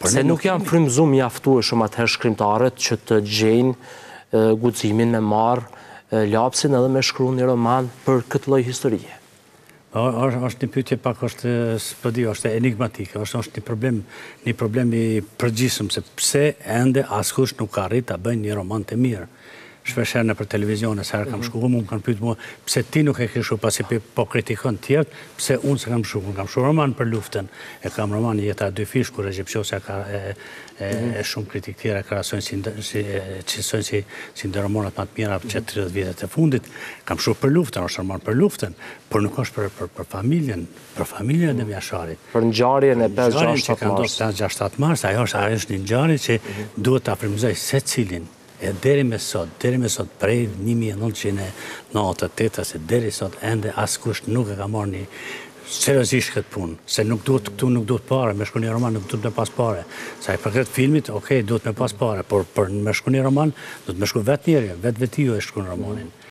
Se nuk janë frymëzuar mjaftueshëm atëherë shkrimtarët që të gjejnë guximin me marrë lapsin edhe me shkruar një roman për këtë lloj historie. Është një pyetje pak është enigmatike, është një problem i përgjithshëm se pse ende askush nuk ka arrit ta bëjë një roman të mirë. Shpeshherë në për televizion, sa herë kam shkruar, më kanë pyetur mua pse ti nuk e ke shkruar pasi po kritikon të tjerë, pse unë s'kam shkruar. Kam shkruar roman për luftën, e kam roman Jeta e dy fish kur Recep Qosja ka e shumë kritik tjerë krahasojnë si ndër romanat më të mira që 30 vjetet e fundit. Kam shkruar për luftën, është roman për luftën, por nuk është për familjen e Mjasharit. Për ngjarjen e 5-6 mars. 5-6 mars, ajo është një ngjarje që duhet ta frymëzoj secilin. E deri me sot, prej 1998 se deri sot ende askush nuk e ka marrë një seriozisht këtë punë, se këtu nuk duhet pare, me shkruar një roman nuk duhet me pas pare. Sa i përket filmit, okej, duhet me pas pare, por me shkruar një roman, duhet me shkruar vetë njeri, vetë ju e shkruan romanin.